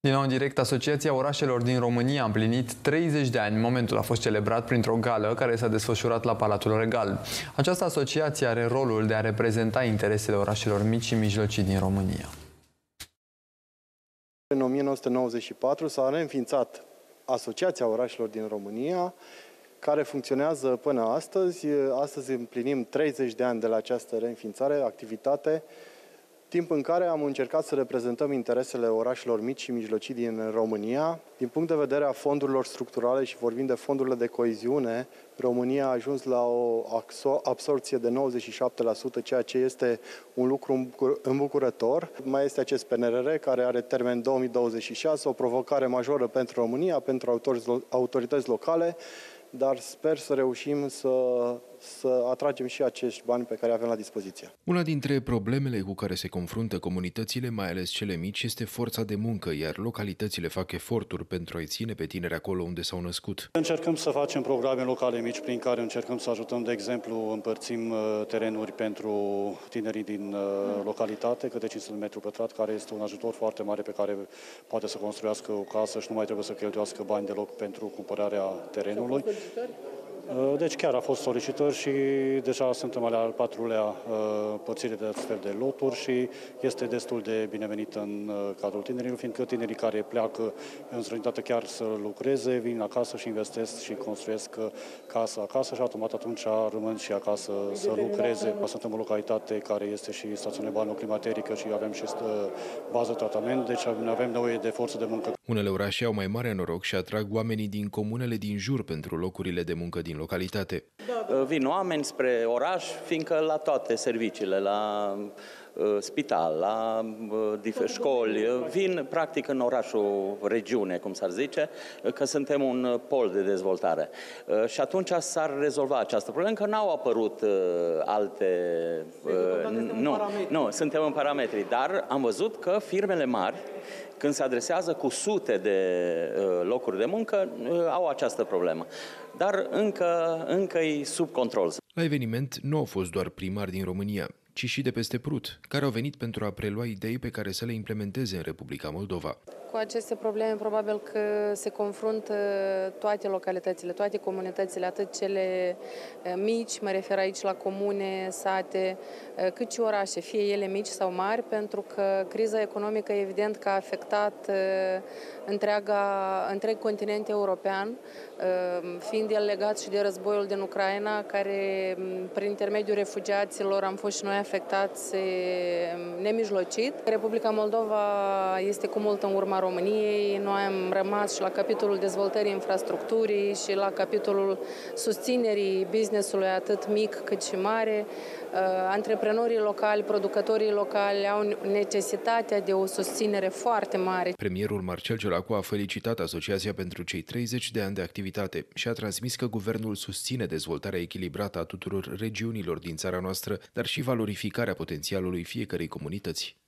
Din nou în direct, Asociația Orașelor din România a împlinit 30 de ani. Momentul a fost celebrat printr-o gală care s-a desfășurat la Palatul Regal. Această asociație are rolul de a reprezenta interesele orașelor mici și mijlocii din România. În 1994 s-a reînființat Asociația Orașelor din România, care funcționează până astăzi. Astăzi împlinim 30 de ani de la această reînființare, activitate, timp în care am încercat să reprezentăm interesele orașelor mici și mijlocii din România. Din punct de vedere a fondurilor structurale și vorbind de fondurile de coeziune, România a ajuns la o absorpție de 97%, ceea ce este un lucru îmbucurător. Mai este acest PNRR care are termen 2026, o provocare majoră pentru România, pentru autorități locale, dar sper să reușim să atragem și acești bani pe care avem la dispoziție. Una dintre problemele cu care se confruntă comunitățile, mai ales cele mici, este forța de muncă, iar localitățile fac eforturi pentru a-i ține pe tineri acolo unde s-au născut. Încercăm să facem programe locale mici prin care încercăm să ajutăm, de exemplu, împărțim terenuri pentru tinerii din localitate, câte 500 metri pătrat, care este un ajutor foarte mare pe care poate să construiască o casă și nu mai trebuie să cheltuiască bani deloc pentru cumpărarea terenului. Deci chiar a fost solicitări și deja suntem al patrulea părțire de astfel de loturi și este destul de binevenit în cadrul tinerilor, fiindcă tinerii care pleacă în străinătate chiar să lucreze, vin acasă și investesc și construiesc casă acasă și automat atunci rămân și acasă să lucreze. Suntem o localitate care este și stațiune balneoclimaterică și avem și bază de tratament, deci avem nevoie de forță de muncă. Unele orașe au mai mare noroc și atrag oamenii din comunele din jur pentru locurile de muncă din localitate. Vin oameni spre oraș, fiindcă la toate serviciile, la spital, la școli, vin practic în orașul regiune, cum s-ar zice, că suntem un pol de dezvoltare. Și atunci s-ar rezolva această problemă, că n-au apărut alte... Nu, suntem în parametri, dar am văzut că firmele mari, când se adresează cu sute de locuri de muncă, au această problemă. Dar încă e sub control. La eveniment nu au fost doar primari din România, ci și de peste Prut, care au venit pentru a prelua idei pe care să le implementeze în Republica Moldova. Cu aceste probleme probabil că se confruntă toate localitățile, toate comunitățile, atât cele mici, mă refer aici la comune, sate, cât și orașe, fie ele mici sau mari, pentru că criza economică evident că a afectat întreg continent european, fiind el legat și de războiul din Ucraina, care prin intermediul refugiaților am fost și noi afectați nemijlocit. Republica Moldova este cu mult în urma României. Noi am rămas și la capitolul dezvoltării infrastructurii și la capitolul susținerii business-ului atât mic cât și mare. Antreprenorii locali, producătorii locali au necesitatea de o susținere foarte mare. Premierul Marcel Ciolacu a felicitat asociația pentru cei 30 de ani de activitate și a transmis că guvernul susține dezvoltarea echilibrată a tuturor regiunilor din țara noastră, dar și valorificarea potențialului fiecărei comunități.